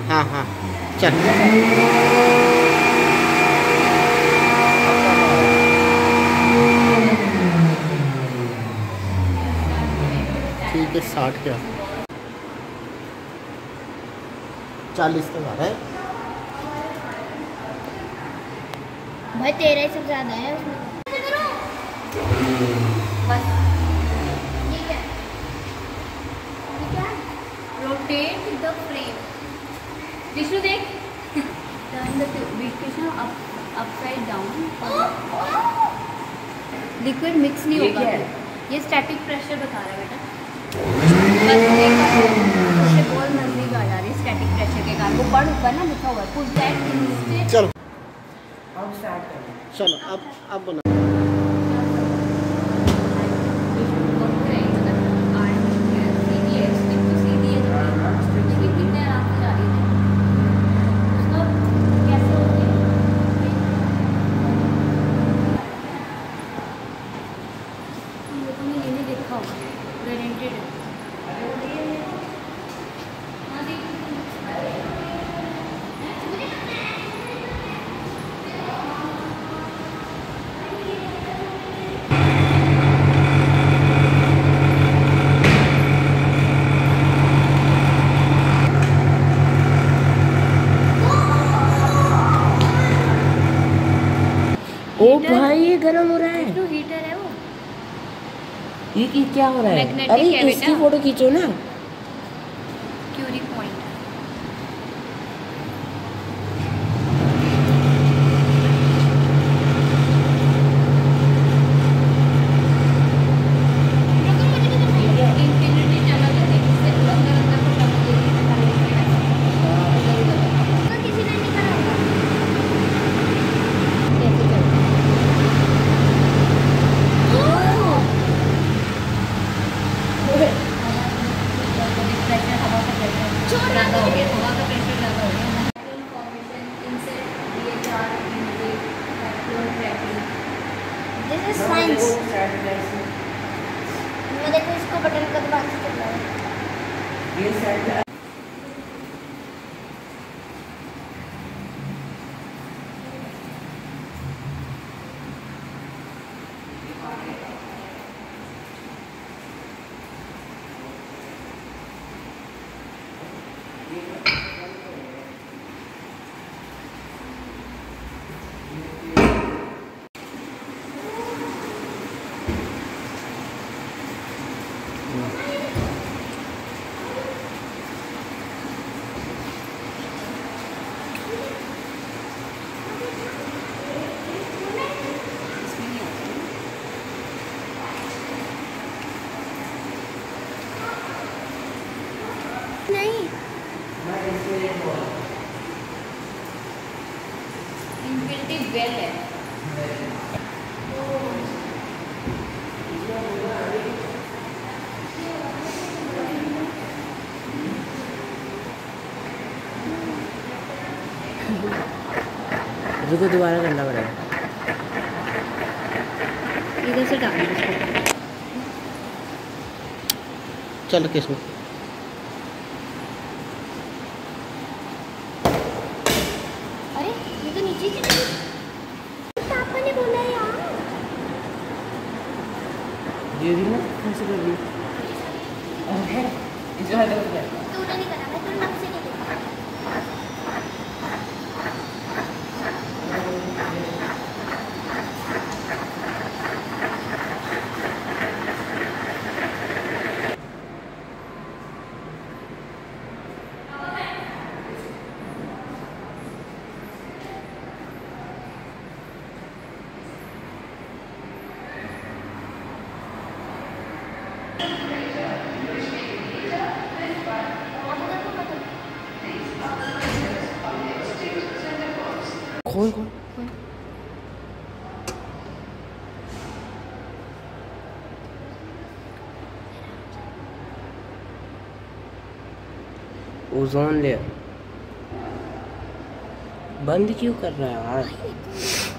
हाँ हाँ चल। ठीक है 60 क्या 40 तक आ रहा है भाई, तेरा ही सब ज्यादा है उसमें। बस ये क्या रोटेट द फ्रेम। विष्णु देख, turn the Vishnu upside down. Liquid mix नहीं होगा। ये स्टैटिक प्रेशर बता रहा है बेटा। बस बहुत नजदीक आ जा रही है स्टैटिक प्रेशर के कारण। वो पढ़ ऊपर ना लिखा हुआ है पुश दैट इंस्टेड। चलो अब स्टार्ट करें। चलो अब बना। ओ भाई ये गर्म हो रहा है। हीटर है वो। ये क्या हो रहा है? मैग्नेटिक अरे है इसकी बेटा। फोटो खींचो ना। Curie point. This is science. मैं देखो इसको बटन का दबा के चल रहा है। ये सेट नहीं इनफिनिटी वेल है। रुको दोबारा करना पड़ेगा। इधर से डालना इसको। चल किसमें अरे ये तो नीचे की नहीं। पापा ने बोला यार। ये भी ना कैसे कर दी? तूने नहीं करा मैं तो नक्शे नहीं देखा। खोल खोल। ओजोन लेयर बंद क्यों कर रहा है यार?